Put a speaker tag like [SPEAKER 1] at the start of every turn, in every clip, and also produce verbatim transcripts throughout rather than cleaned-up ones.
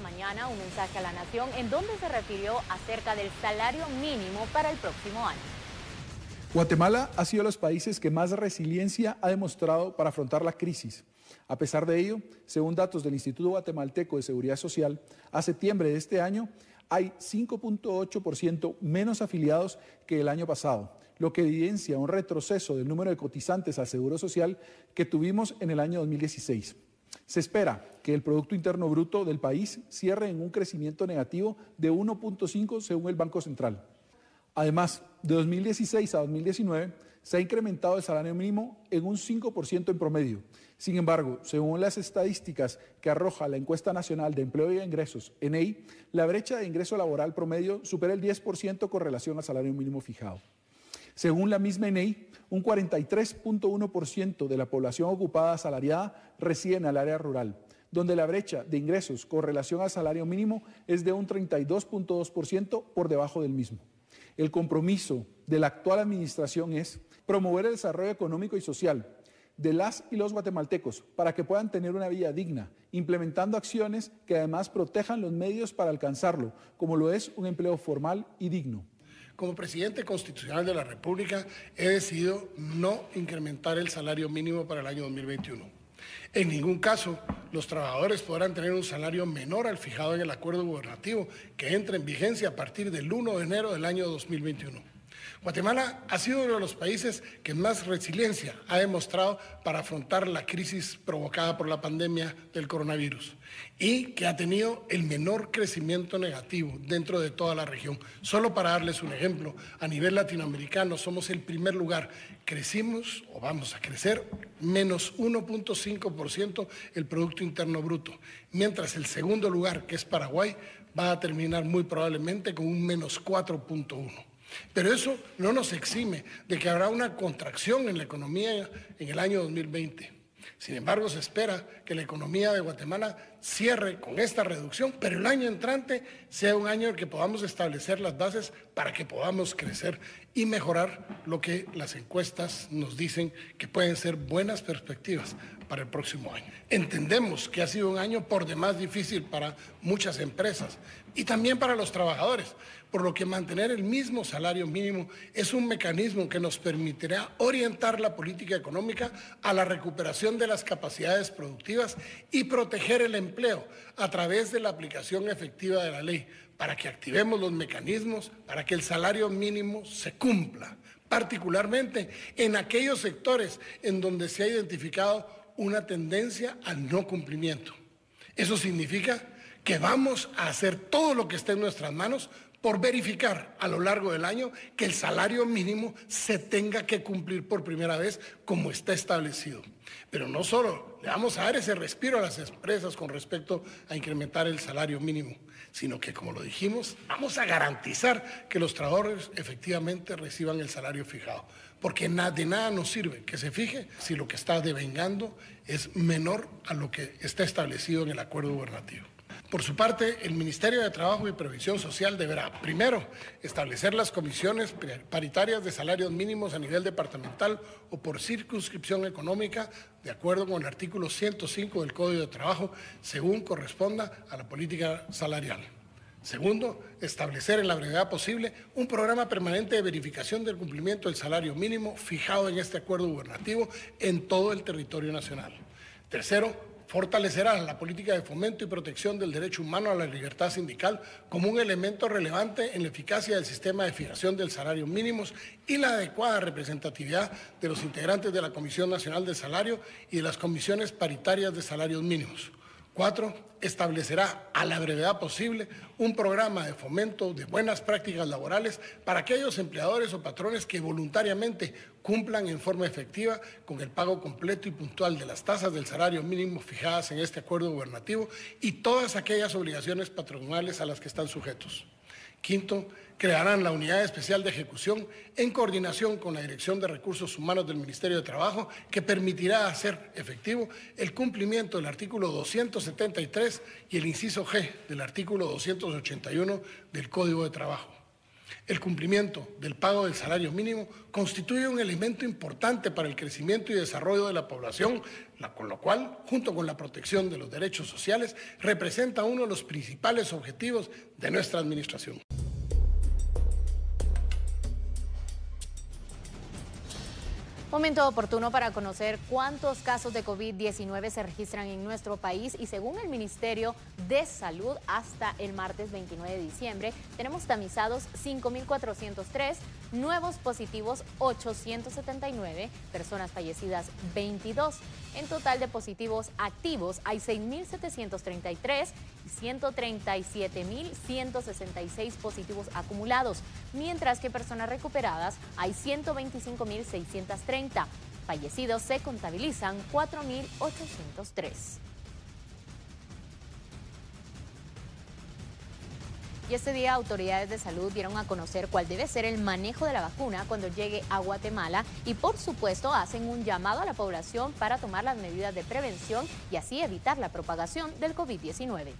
[SPEAKER 1] mañana un mensaje a la nación en donde se refirió acerca del salario mínimo para el próximo año.
[SPEAKER 2] Guatemala ha sido de los países que más resiliencia ha demostrado para afrontar la crisis. A pesar de ello, según datos del Instituto Guatemalteco de Seguridad Social, a septiembre de este año hay cinco punto ocho por ciento menos afiliados que el año pasado, lo que evidencia un retroceso del número de cotizantes al Seguro Social que tuvimos en el año dos mil dieciséis. Se espera que el Producto Interno Bruto del país cierre en un crecimiento negativo de uno punto cinco según el Banco Central. Además, de dos mil dieciséis a dos mil diecinueve se ha incrementado el salario mínimo en un cinco por ciento en promedio. Sin embargo, según las estadísticas que arroja la Encuesta Nacional de Empleo y Ingresos, E N E I, la brecha de ingreso laboral promedio supera el diez por ciento con relación al salario mínimo fijado. Según la misma E N E I, un cuarenta y tres punto uno por ciento de la población ocupada asalariada reside en el área rural, donde la brecha de ingresos con relación al salario mínimo es de un treinta y dos punto dos por ciento por debajo del mismo. El compromiso de la actual administración es promover el desarrollo económico y social de las y los guatemaltecos para que puedan tener una vida digna, implementando acciones que además protejan los medios para alcanzarlo, como lo es un empleo formal y digno.
[SPEAKER 3] Como presidente constitucional de la República, he decidido no incrementar el salario mínimo para el año dos mil veintiuno. En ningún caso, los trabajadores podrán tener un salario menor al fijado en el acuerdo gubernativo que entra en vigencia a partir del primero de enero del año dos mil veintiuno. Guatemala ha sido uno de los países que más resiliencia ha demostrado para afrontar la crisis provocada por la pandemia del coronavirus y que ha tenido el menor crecimiento negativo dentro de toda la región. Solo para darles un ejemplo, a nivel latinoamericano somos el primer lugar. Crecimos, o vamos a crecer, menos uno punto cinco por ciento el Producto Interno Bruto, mientras el segundo lugar, que es Paraguay, va a terminar muy probablemente con un menos cuatro punto uno. Pero eso no nos exime de que habrá una contracción en la economía en el año dos mil veinte. Sin embargo, se espera que la economía de Guatemala cierre con esta reducción, pero el año entrante sea un año en que podamos establecer las bases para que podamos crecer y mejorar lo que las encuestas nos dicen que pueden ser buenas perspectivas para el próximo año. Entendemos que ha sido un año por demás difícil para muchas empresas y también para los trabajadores, por lo que mantener el mismo salario mínimo es un mecanismo que nos permitirá orientar la política económica a la recuperación de las capacidades productivas y proteger el empleo a través de la aplicación efectiva de la ley, para que activemos los mecanismos para que el salario mínimo se cumpla, particularmente en aquellos sectores en donde se ha identificado una tendencia al no cumplimiento. Eso significa que vamos a hacer todo lo que esté en nuestras manos por verificar a lo largo del año que el salario mínimo se tenga que cumplir por primera vez como está establecido. Pero no solo le vamos a dar ese respiro a las empresas con respecto a incrementar el salario mínimo, sino que, como lo dijimos, vamos a garantizar que los trabajadores efectivamente reciban el salario fijado. Porque de nada nos sirve que se fije si lo que está devengando es menor a lo que está establecido en el acuerdo gubernativo. Por su parte, el Ministerio de Trabajo y Previsión Social deberá, primero, establecer las comisiones paritarias de salarios mínimos a nivel departamental o por circunscripción económica, de acuerdo con el artículo ciento cinco del Código de Trabajo, según corresponda a la política salarial. Segundo, establecer en la brevedad posible un programa permanente de verificación del cumplimiento del salario mínimo fijado en este acuerdo gubernativo en todo el territorio nacional. Tercero, fortalecerá la política de fomento y protección del derecho humano a la libertad sindical como un elemento relevante en la eficacia del sistema de fijación del salario mínimo y la adecuada representatividad de los integrantes de la Comisión Nacional del Salario y de las comisiones paritarias de salarios mínimos. Cuatro, establecerá a la brevedad posible un programa de fomento de buenas prácticas laborales para aquellos empleadores o patrones que voluntariamente cumplan en forma efectiva con el pago completo y puntual de las tasas del salario mínimo fijadas en este acuerdo gubernativo y todas aquellas obligaciones patronales a las que están sujetos. Quinto, crearán la Unidad Especial de Ejecución en coordinación con la Dirección de Recursos Humanos del Ministerio de Trabajo, que permitirá hacer efectivo el cumplimiento del artículo doscientos setenta y tres y el inciso G del artículo doscientos ochenta y uno del Código de Trabajo. El cumplimiento del pago del salario mínimo constituye un elemento importante para el crecimiento y desarrollo de la población, con lo cual, junto con la protección de los derechos sociales, representa uno de los principales objetivos de nuestra administración.
[SPEAKER 1] Momento oportuno para conocer cuántos casos de COVID diecinueve se registran en nuestro país y según el Ministerio de Salud hasta el martes veintinueve de diciembre tenemos tamizados cinco mil cuatrocientos tres, nuevos positivos ochocientos setenta y nueve, personas fallecidas veintidós. En total de positivos activos hay seis mil setecientos treinta y tres y ciento treinta y siete mil ciento sesenta y seis positivos acumulados, mientras que personas recuperadas hay ciento veinticinco mil seiscientos treinta. Fallecidos se contabilizan cuatro mil ochocientos tres. Y este día autoridades de salud dieron a conocer cuál debe ser el manejo de la vacuna cuando llegue a Guatemala y por supuesto hacen un llamado a la población para tomar las medidas de prevención y así evitar la propagación del COVID diecinueve.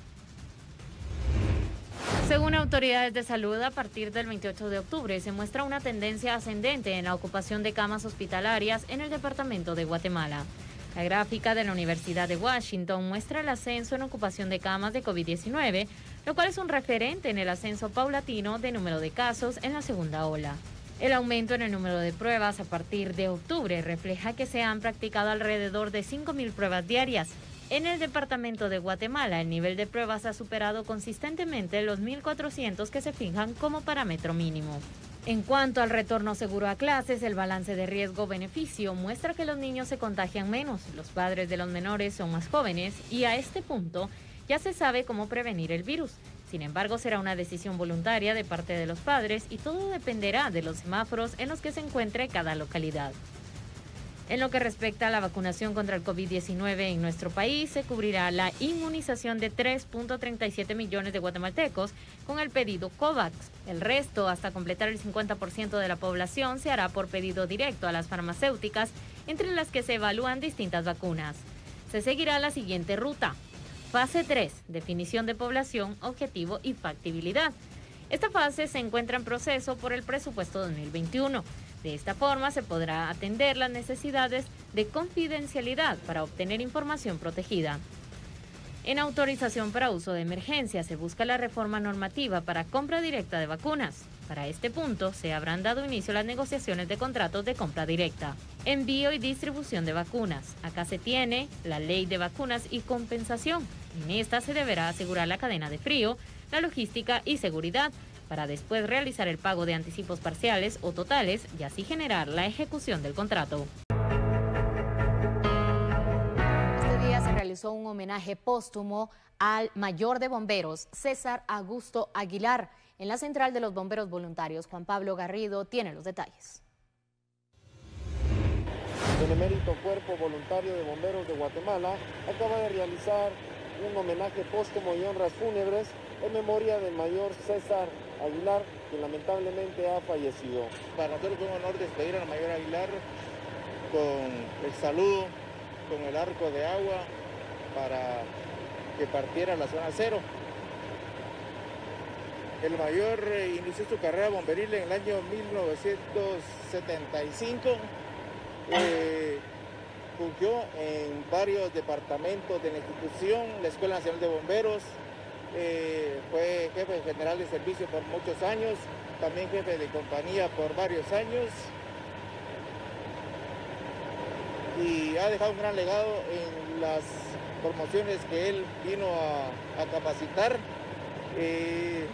[SPEAKER 1] Según autoridades de salud, a partir del veintiocho de octubre se muestra una tendencia ascendente en la ocupación de camas hospitalarias en el departamento de Guatemala. La gráfica de la Universidad de Washington muestra el ascenso en ocupación de camas de COVID diecinueve, lo cual es un referente en el ascenso paulatino de número de casos en la segunda ola. El aumento en el número de pruebas a partir de octubre refleja que se han practicado alrededor de cinco mil pruebas diarias. En el departamento de Guatemala, el nivel de pruebas ha superado consistentemente los mil cuatrocientos que se fijan como parámetro mínimo. En cuanto al retorno seguro a clases, el balance de riesgo-beneficio muestra que los niños se contagian menos, los padres de los menores son más jóvenes y a este punto ya se sabe cómo prevenir el virus. Sin embargo, será una decisión voluntaria de parte de los padres y todo dependerá de los semáforos en los que se encuentre cada localidad. En lo que respecta a la vacunación contra el COVID diecinueve en nuestro país, se cubrirá la inmunización de tres punto treinta y siete millones de guatemaltecos con el pedido COVAX. El resto, hasta completar el cincuenta por ciento de la población, se hará por pedido directo a las farmacéuticas, entre las que se evalúan distintas vacunas. Se seguirá la siguiente ruta. Fase tres, definición de población, objetivo y factibilidad. Esta fase se encuentra en proceso por el presupuesto dos mil veintiuno. De esta forma se podrá atender las necesidades de confidencialidad para obtener información protegida. En autorización para uso de emergencia se busca la reforma normativa para compra directa de vacunas. Para este punto se habrán dado inicio a las negociaciones de contratos de compra directa. Envío y distribución de vacunas. Acá se tiene la ley de vacunas y compensación. En esta se deberá asegurar la cadena de frío, la logística y seguridad, para después realizar el pago de anticipos parciales o totales y así generar la ejecución del contrato. Este día se realizó un homenaje póstumo al mayor de bomberos, César Augusto Aguilar. En la central de los bomberos voluntarios, Juan Pablo Garrido tiene los detalles.
[SPEAKER 4] El emérito Cuerpo Voluntario de Bomberos de Guatemala acaba de realizar un homenaje póstumo y honras fúnebres en memoria del mayor César Aguilar, que lamentablemente ha fallecido.
[SPEAKER 5] Para nosotros fue un honor despedir al mayor Aguilar con el saludo, con el arco de agua, para que partiera a la zona cero. El mayor inició su carrera bomberil en el año mil novecientos setenta y cinco. Eh, fungió en varios departamentos de la institución, la Escuela Nacional de Bomberos. Eh, fue jefe general de servicio por muchos años, también jefe de compañía por varios años y ha dejado un gran legado en las promociones que él vino a, a capacitar. Eh,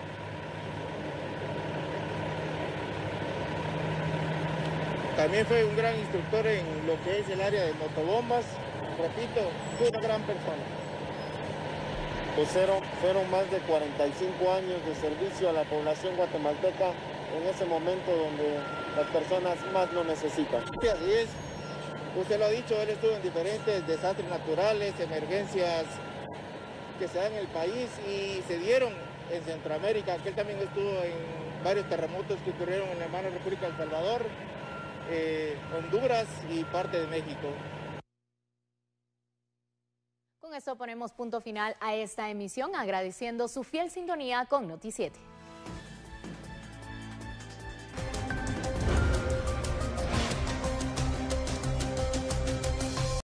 [SPEAKER 5] también fue un gran instructor en lo que es el área de motobombas. Repito, fue una gran persona.
[SPEAKER 4] Pues fueron, fueron más de cuarenta y cinco años de servicio a la población guatemalteca en ese momento donde las personas más lo necesitan.
[SPEAKER 5] Sí, así es. Usted lo ha dicho, él estuvo en diferentes desastres naturales, emergencias que se dan en el país y se dieron en Centroamérica, que él también estuvo en varios terremotos que ocurrieron en la hermana República de El Salvador, eh, Honduras y parte de México.
[SPEAKER 1] Con esto ponemos punto final a esta emisión, agradeciendo su fiel sintonía con Noti siete.